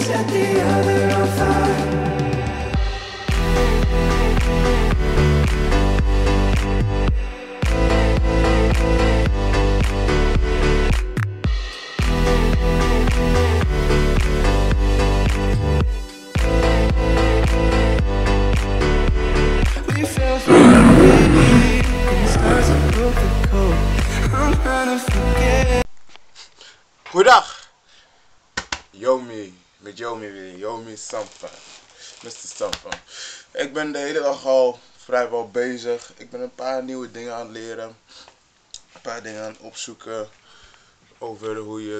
set the other on fire. We fell from the beat, and the stars are broke the code. I'm trying to forget. Goedendag! Yomi, met Yomi weer, Yomi Sampa, Mr. Sampa. Ik ben de hele dag al vrijwel bezig. Ik ben een paar nieuwe dingen aan het leren. Een paar dingen aan het opzoeken over hoe je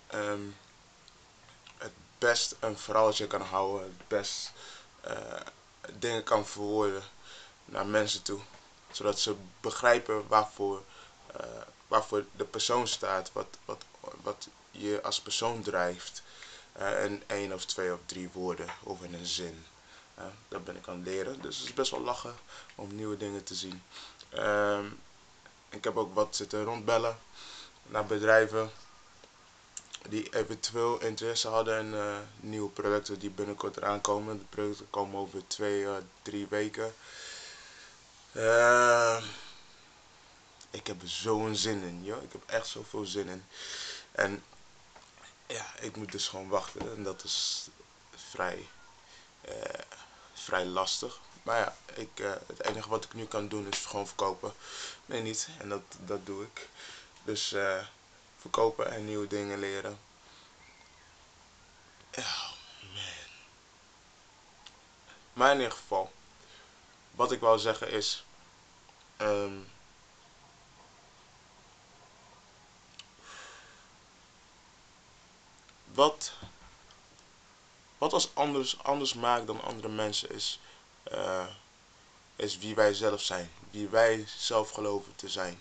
het best een verhaaltje kan houden. Het best dingen kan verwoorden naar mensen toe. Zodat ze begrijpen waarvoor de persoon staat, wat je als persoon drijft. In 1 of 2 of 3 woorden of in een zin. Dat ben ik aan het leren, dus het is best wel lachen om nieuwe dingen te zien. Ik heb ook wat zitten rondbellen naar bedrijven die eventueel interesse hadden in nieuwe producten die binnenkort eraan komen. De producten komen over 2, 3 weken. Ik heb er zo'n zin in, joh. Ik heb echt zoveel zin in. En ja, ik moet dus gewoon wachten en dat is vrij lastig. Maar ja, het enige wat ik nu kan doen is gewoon verkopen. Nee, niet. En dat doe ik. Dus verkopen en nieuwe dingen leren. Oh man. Maar in ieder geval, wat ik wou zeggen is, wat ons anders maakt dan andere mensen is wie wij zelf zijn. Wie wij zelf geloven te zijn.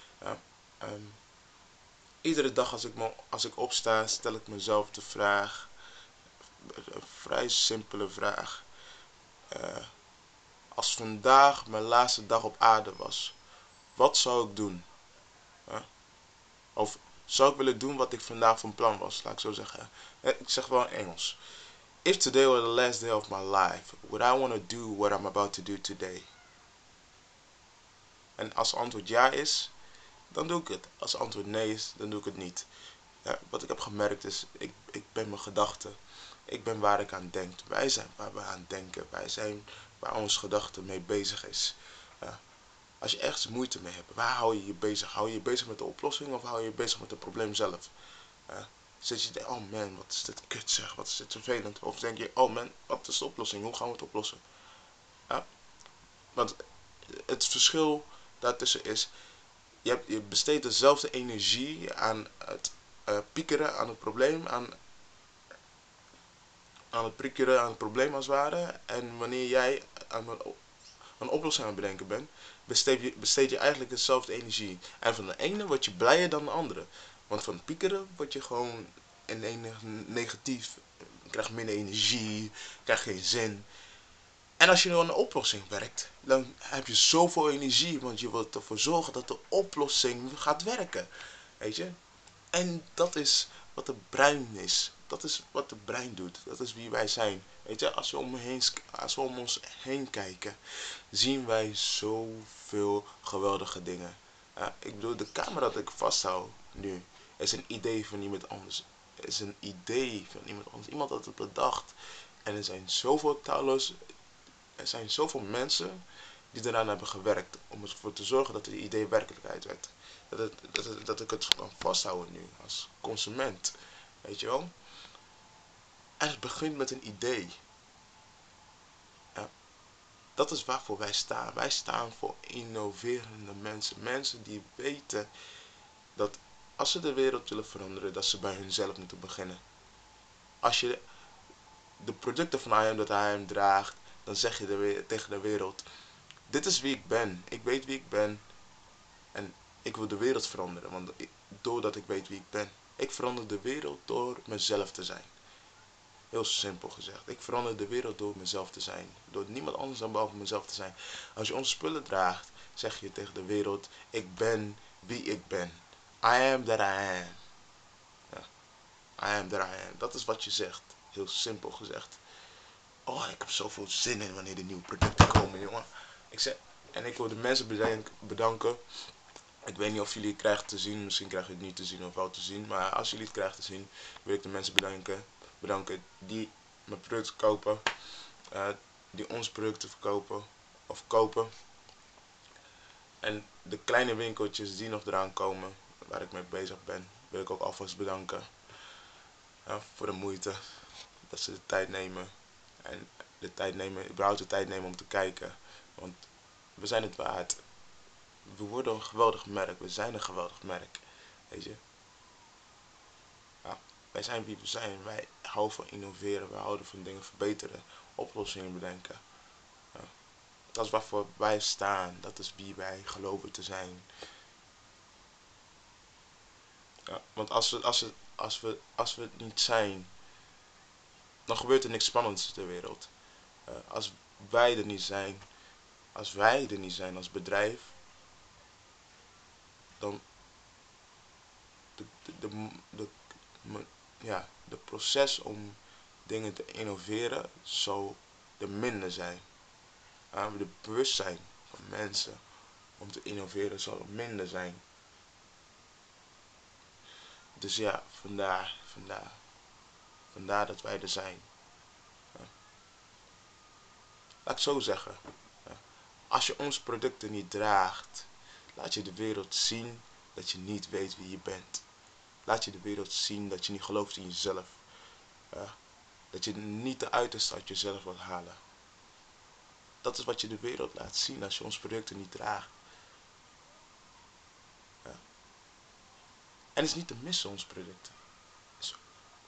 Iedere dag als ik opsta, stel ik mezelf de vraag, een vrij simpele vraag. Als vandaag mijn laatste dag op aarde was, wat zou ik doen? Of zou ik willen doen wat ik vandaag van plan was, laat ik zo zeggen. Ik zeg wel in Engels. If today were the last day of my life, would I want to do what I'm about to do today? En als antwoord ja is, dan doe ik het. Als antwoord nee is, dan doe ik het niet. Wat ik heb gemerkt is, ik ben mijn gedachten. Ik ben waar ik aan denk. Wij zijn waar we aan denken. Wij zijn waar onze gedachte mee bezig is. Als je ergens moeite mee hebt, waar hou je je bezig? Hou je je bezig met de oplossing of hou je je bezig met het probleem zelf? Zit je te denken, oh man, wat is dit kut zeg, wat is dit vervelend? Of denk je, oh man, wat is de oplossing? Hoe gaan we het oplossen? Want het verschil daartussen is, je besteedt dezelfde energie aan het piekeren aan het probleem, aan het prikkeren aan het probleem als het ware. En wanneer jij aan een oplossing aan het bedenken bent, besteed je eigenlijk dezelfde energie. En van de ene word je blijer dan de andere. Want van het piekeren word je gewoon negatief, krijg minder energie, krijg geen zin. En als je nu aan een oplossing werkt, dan heb je zoveel energie, want je wilt ervoor zorgen dat de oplossing gaat werken. Weet je? En dat is wat de brein is. Dat is wat de brein doet. Dat is wie wij zijn. Weet je, als we om ons heen kijken, zien wij zoveel geweldige dingen. Ik bedoel, de camera dat ik vasthoud nu, is een idee van iemand anders. Is een idee van iemand anders. Iemand had het bedacht. En er zijn zoveel mensen die eraan hebben gewerkt om ervoor te zorgen dat het idee werkelijkheid werd. Dat ik het kan vasthouden nu als consument. Weet je wel? En het begint met een idee. Dat is waarvoor wij staan. Wij staan voor innoverende mensen. Mensen die weten dat als ze de wereld willen veranderen, dat ze bij hunzelf moeten beginnen. Als je de producten van I Am That I Am draagt, dan zeg je tegen de wereld, dit is wie ik ben. Ik weet wie ik ben. En ik wil de wereld veranderen. Want doordat ik weet wie ik ben. Ik verander de wereld door mezelf te zijn. Heel simpel gezegd. Ik verander de wereld door mezelf te zijn. Door niemand anders dan behalve mezelf te zijn. Als je onze spullen draagt, zeg je tegen de wereld, ik ben wie ik ben. I am that I am. Ja. I am that I am. Dat is wat je zegt. Heel simpel gezegd. Oh, ik heb zoveel zin in wanneer de nieuwe producten komen, jongen. En ik wil de mensen bedanken. Ik weet niet of jullie het krijgen te zien. Misschien krijg je het niet te zien of wel te zien. Maar als jullie het krijgen te zien, wil ik de mensen bedanken die mijn producten kopen. Die onze producten verkopen of kopen. En de kleine winkeltjes die nog eraan komen, waar ik mee bezig ben, wil ik ook alvast bedanken. Voor de moeite. Dat ze de tijd nemen. En überhaupt de tijd nemen om te kijken. Want we zijn het waard. We worden een geweldig merk. We zijn een geweldig merk. Weet je. Ja, wij zijn wie we zijn. Wij houden van innoveren. Wij houden van dingen verbeteren. Oplossingen bedenken. Ja. Dat is waarvoor wij staan. Dat is wie wij geloven te zijn. Ja, want als we het niet zijn, dan gebeurt er niks spannends ter wereld. Als wij er niet zijn, als bedrijf, dan de proces om dingen te innoveren zal er minder zijn. De bewustzijn van mensen om te innoveren zal er minder zijn. Dus ja, vandaar dat wij er zijn. Laat ik zo zeggen. Als je onze producten niet draagt, laat je de wereld zien dat je niet weet wie je bent. Laat je de wereld zien dat je niet gelooft in jezelf. Dat je niet de uiterste uit jezelf wilt halen. Dat is wat je de wereld laat zien als je onze producten niet draagt. En het is niet te missen, onze producten. Het is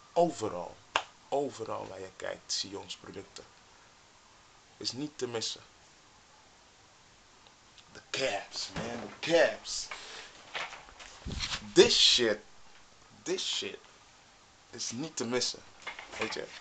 overal waar je kijkt, zie je onze producten. Het is niet te missen. The caps, man, the caps. This shit is niet te missen. Weet je.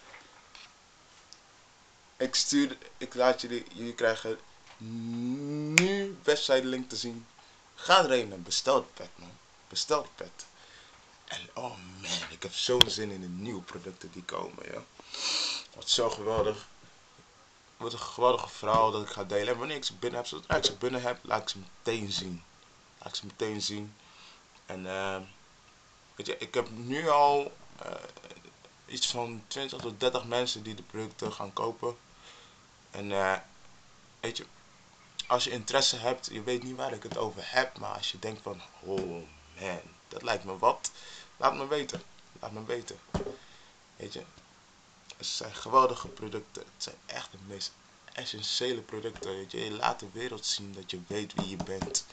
Ik laat jullie krijgen nu website link te zien. Ga erheen en bestel het pet, man. Bestel het pet. En oh man, ik heb zo'n zin in de nieuwe producten die komen, ja. Wat zo geweldig. Wat een geweldige verhaal dat ik ga delen. En wanneer ik ze binnen heb, zodra ik ze binnen heb, laat ik ze meteen zien. En weet je, ik heb nu al iets van 20 tot 30 mensen die de producten gaan kopen. En weet je, als je interesse hebt, je weet niet waar ik het over heb, maar als je denkt van, oh man, dat lijkt me wat, laat me weten. Weet je, het zijn geweldige producten, het zijn echt de meest essentiële producten, weet je, je laat de wereld zien dat je weet wie je bent.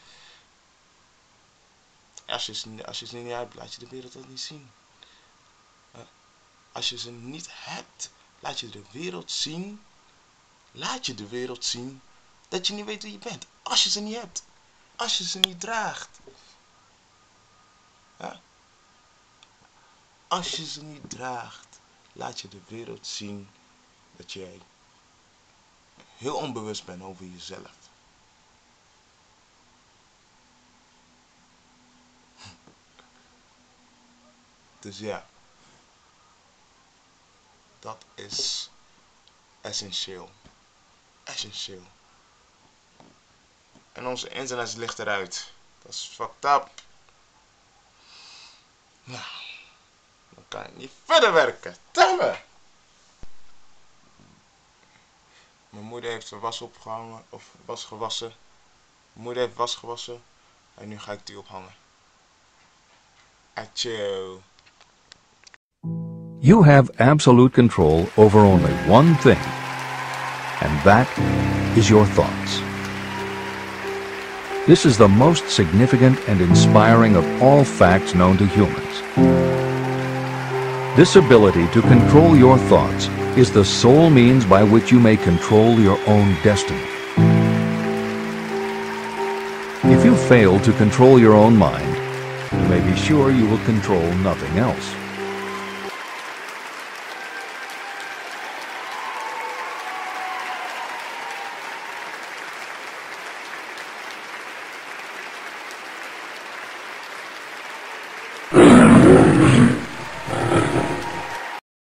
Als je ze niet hebt, laat je de wereld dat niet zien. Als je ze niet hebt, laat je de wereld zien dat je niet weet wie je bent. Als je ze niet hebt. Als je ze niet draagt. Ja? Als je ze niet draagt, laat je de wereld zien dat jij heel onbewust bent over jezelf. Dus ja. Dat is essentieel. En onze internet ligt eruit. Dat is fucked up. Nou, dan kan ik niet verder werken. Temmen! Mijn moeder heeft de was opgehangen, of was gewassen. Mijn moeder heeft was gewassen. En nu ga ik die ophangen. Achoo. You have absolute control over only one thing, and that is your thoughts. This is the most significant and inspiring of all facts known to humans. This ability to control your thoughts is the sole means by which you may control your own destiny. If you fail to control your own mind, you may be sure you will control nothing else.